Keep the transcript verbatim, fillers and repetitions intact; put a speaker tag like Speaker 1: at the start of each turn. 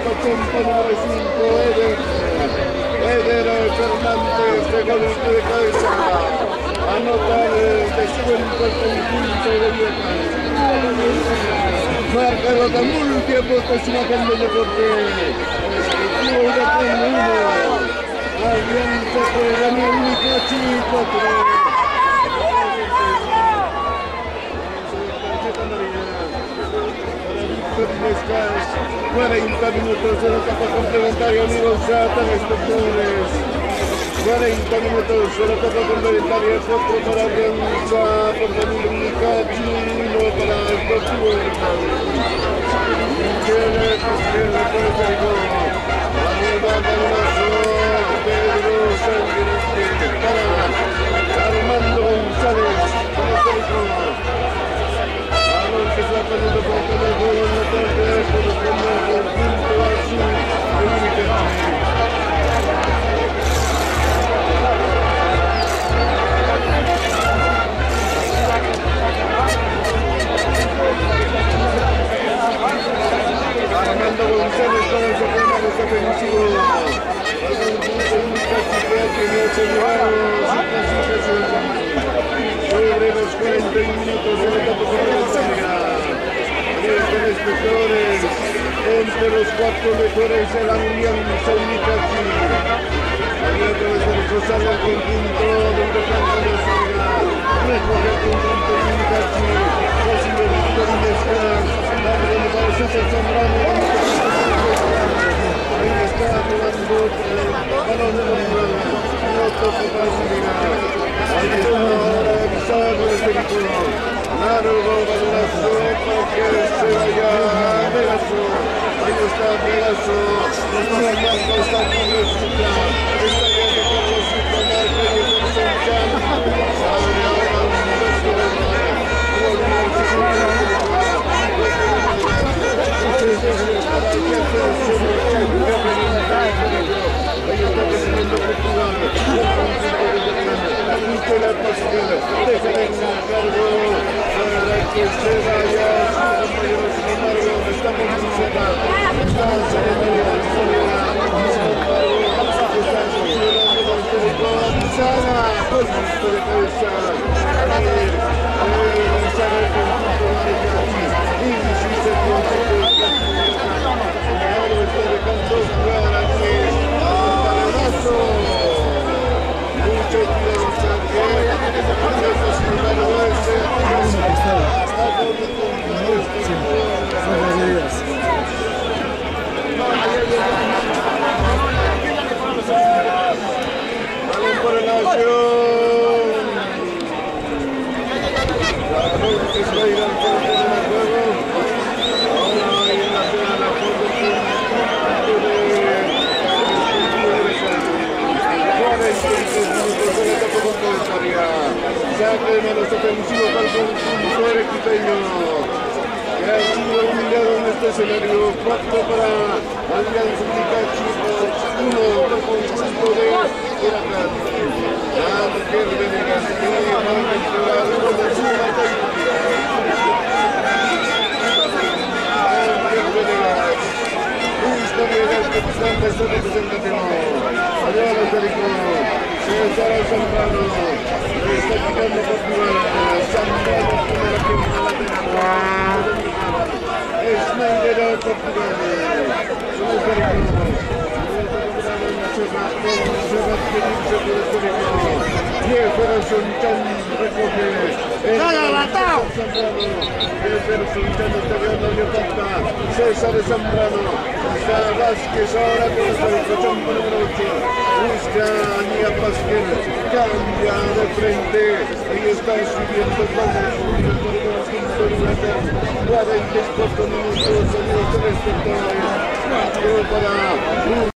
Speaker 1: Pachompa número cinco, Eder, Eder Fernández de golpe de cabeza, anota el descuento al conjunto de Vieja. Marca Rotamulti, aportación a cambio de corte, efectivo de tres uno, Alianza por Daniel Micachi, cuatro. cuarenta minutos de la etapa complementaria, amigos, ya tan espectadores. cuarenta minutos de la etapa complementaria, cuatro para Alianza por Daniel Micachi, uno para el Deportivo Mercado. Tiene izquierda por el Pericó. La nueva balonazo, Pedro Sánchez para Armando González por el Pericó. Que se ha perdido por el juego en la tarde, corresponde al conjunto azul de Micachi. Armando González para el sistema defensivo. Al conjunto de Micachi que no se llevaron su clasificación sobre los cuarenta minutos de la etapa complementaria. Espectadores, entre los cuatro mejores de la Alianza Micachi. Aquí a través de Rosal el conjunto de Indefensa de Saga. Recoge el conjunto de Micachi. Recibe Víctor Indescas. Dándole para César Zambrano. Ahí está jugando el balón de Bolívar. No toca para Saga. Ahí está ahora avisado el película. Largo balonazo para que se vaya Pegaso. Ahí está Pegaso. Está marcando, está con la cita. Está viendo con la cita. Marca y el Sanchan. Sabe ahora un beso de la ahí está recibiendo Portugal. La Pascual, déjenme cargo para que se vaya su compañero, sin embargo, estamos en zona, están saliendo de la soledad, sin embargo, están considerando con el telecom, Sana, golpe de cabeza, Sana el conjunto de Micachi, diecisiete el conjunto de Micachi, ahora está dejando jugar aquí, un balonazo, mucho cuidado. Balón por el acción. La noche está llegando al final del juego. Ahora hay en la zona la foto de cuarenta y tres minutos de la etapa complementaria. Saque de los ofensivos para el conjunto arequipeño, que ha sido humillado en este escenario. Cuatro para Alianza Micachi, uno para el conjunto de Huracán. Ángel Venegas, que va a mejorar con la suma técnica. Ángel Venegas, Justo Venegas, capitán de este representativo. Allá los Pericos, César Zambrano. Está quitando Portugal, Zambrano con la pierna lateral. Schneider a Portugal. Son los Pericos. Jefferson Chan recoge. Zambrano. Jefferson Chan está viendo a falta. César Zambrano. Está Vázquez ahora con el Pericos número ocho. Busca a Nia Pasquel. Cambia de frente. Ahí está subiendo el balón. Por el conjunto de Huracán. cuarenta y cuatro minutos. Amigos telespectadores. cuatro para